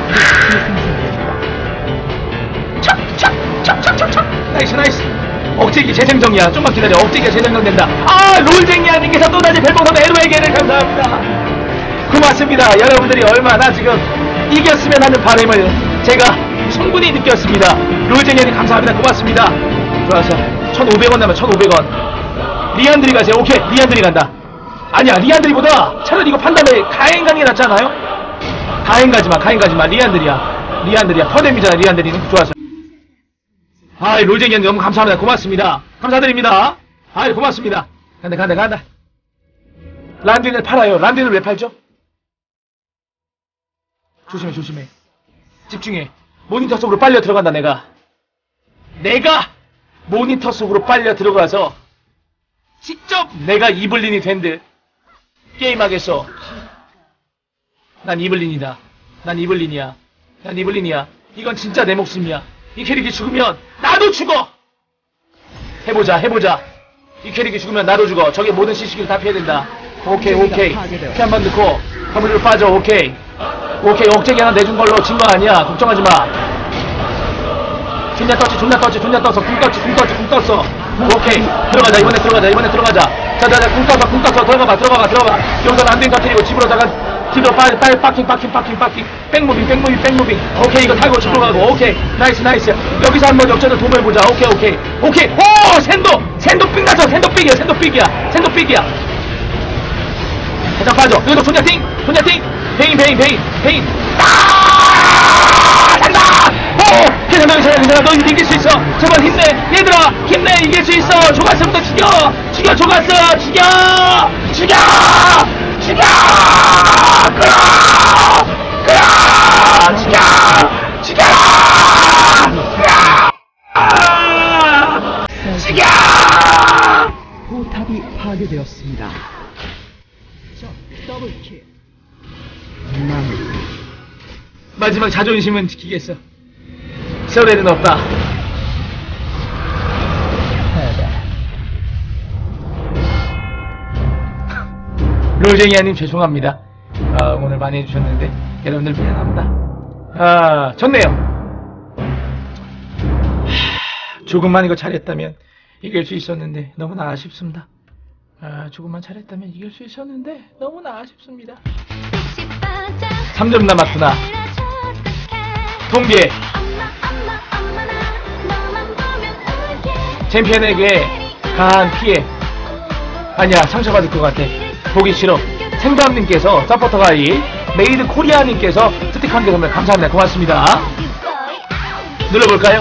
착. 나이스. 억제기 재생정이야. 좀만 기다려. 억제기가 재생정된다. 아, 롤쟁이 아님께서 또다시 별풍선 LO에게를 감사합니다. 고맙습니다. 여러분들이 얼마나 지금 이겼으면 하는 바람을 제가 충분히 느꼈습니다. 롤쟁이님 감사합니다. 고맙습니다. 좋아서 1,500원 나면 1,500원. 리안드리 가세요. 오케이, 리안드리 간다. 아니야, 리안드리보다 차라리 이거 판단에 가행강이 낫잖아요. 가행 가지마. 리안드리야. 퍼뎀이잖아. 리안드리는. 좋았어. 아이, 롤쟁이님 너무 감사합니다. 고맙습니다. 감사드립니다. 아이, 고맙습니다. 간다. 란드윈을 팔아요. 란드윈을 왜 팔죠? 조심해. 집중해. 모니터 속으로 빨려 들어간다. 내가 모니터 속으로 빨려 들어가서 직접 내가 이블린이 된 듯 게임하겠어. 난 이블린이야. 이건 진짜 내 목숨이야. 이 캐릭이 죽으면 나도 죽어. 해보자. 이 캐릭이 죽으면 나도 죽어. 저게 모든 CC기를 다 피해야 된다. 오케이. 피 한 번 넣고 화물로 빠져. 오케이. 억제기 하나 내준 걸로 진 거 아니야. 걱정하지 마. 존나 떴어. 궁 떴어. 오케이. 들어가자. 이번에 들어가자. 자, 궁 떴어. 들어가봐. 여기서 란드윈 터뜨리고 집으로 뒤로 빨리 빠킹. 백무빙. 오케이, 이거 타고 집으로 가고. 오케이. 나이스. 여기서 한번 역전을 도모해보자. 오케이. 오! 샌도 삑이야. 살짝 빠져. 여기서 존냐팅. 베인. 간다! 괜찮아. 너 이길 수 있어. 제발 힘내. 얘들아, 힘내. 이길 수 있어. 조가스부터 죽여. 조가스. 죽여! 포탑이 파괴되었습니다. 더블킬. 마지막 자존심은 지키겠어. 세월에는 없다. 롤쟁이아님 죄송합니다. 오늘 많이 해주셨는데 여러분들 미안합니다. 좋네요. 조금만 이거 잘했다면 이길 수 있었는데 너무나 아쉽습니다. 조금만 잘했다면 이길 수 있었는데 너무나 아쉽습니다. 3점 남았구나. 통계. 챔피언에게 가한 피해. 아니야, 상처받을 것 같아. 보기 싫어. 생감님께서 서포터가이 메이드 코리아님께서 스티커 한 개 선물 감사합니다. 고맙습니다. 눌러볼까요?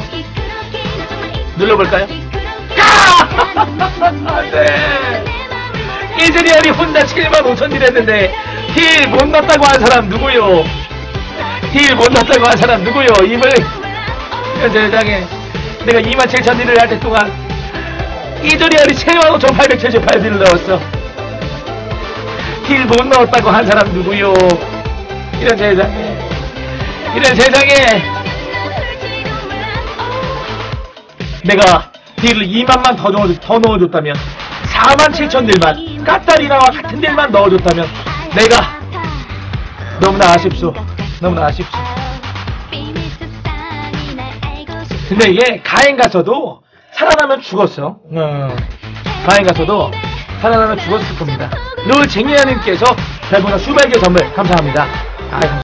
안돼. 이즈리얼이 혼자 75,000딜 했는데 힐 못 넣었다고 한 사람 누구요? 입을 세상에 내가 27,000딜을 할 때 동안 이즈리얼이 75,878딜을 넣었어. 힐 못 넣었다고 한 사람 누구요? 이런 세상에 내가 딜을 2만만 더 넣어줬다면 47,000딜만 까따리나와 같은 딜만 넣어줬다면 내가 너무나 아쉽소. 근데 이게 가행 가서도 살아나면 죽었어. 가행 가서도 살아나면 죽었을 겁니다. 롤쟁이야님께서 별풍선 수백개 선물 감사합니다.